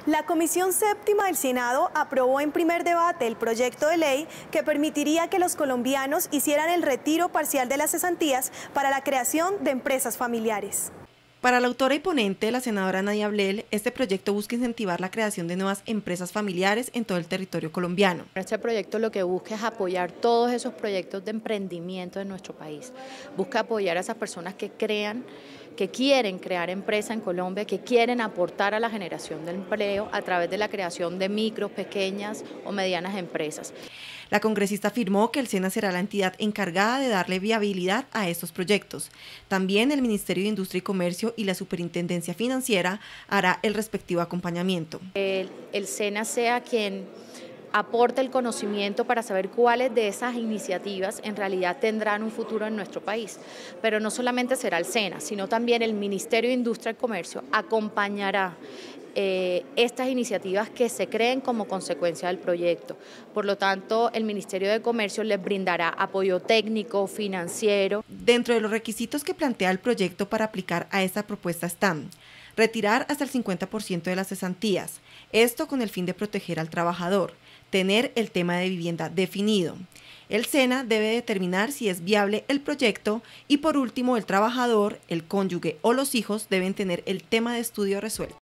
La Comisión Séptima del Senado aprobó en primer debate el proyecto de ley que permitiría que los colombianos hicieran el retiro parcial de las cesantías para la creación de empresas familiares. Para la autora y ponente, la senadora Nadia Blel, este proyecto busca incentivar la creación de nuevas empresas familiares en todo el territorio colombiano. Este proyecto lo que busca es apoyar todos esos proyectos de emprendimiento en nuestro país. Busca apoyar a esas personas que crean, que quieren crear empresa en Colombia, que quieren aportar a la generación de empleo a través de la creación de micro, pequeñas o medianas empresas. La congresista afirmó que el SENA será la entidad encargada de darle viabilidad a estos proyectos. También el Ministerio de Industria y Comercio y la Superintendencia Financiera hará el respectivo acompañamiento. El SENA sea quien aporte el conocimiento para saber cuáles de esas iniciativas en realidad tendrán un futuro en nuestro país. Pero no solamente será el SENA, sino también el Ministerio de Industria y Comercio acompañará estas iniciativas que se creen como consecuencia del proyecto. Por lo tanto, el Ministerio de Comercio les brindará apoyo técnico, financiero. Dentro de los requisitos que plantea el proyecto para aplicar a esta propuesta están: retirar hasta el 50% de las cesantías, esto con el fin de proteger al trabajador, tener el tema de vivienda definido. El SENA debe determinar si es viable el proyecto y, por último, el trabajador, el cónyuge o los hijos deben tener el tema de estudio resuelto.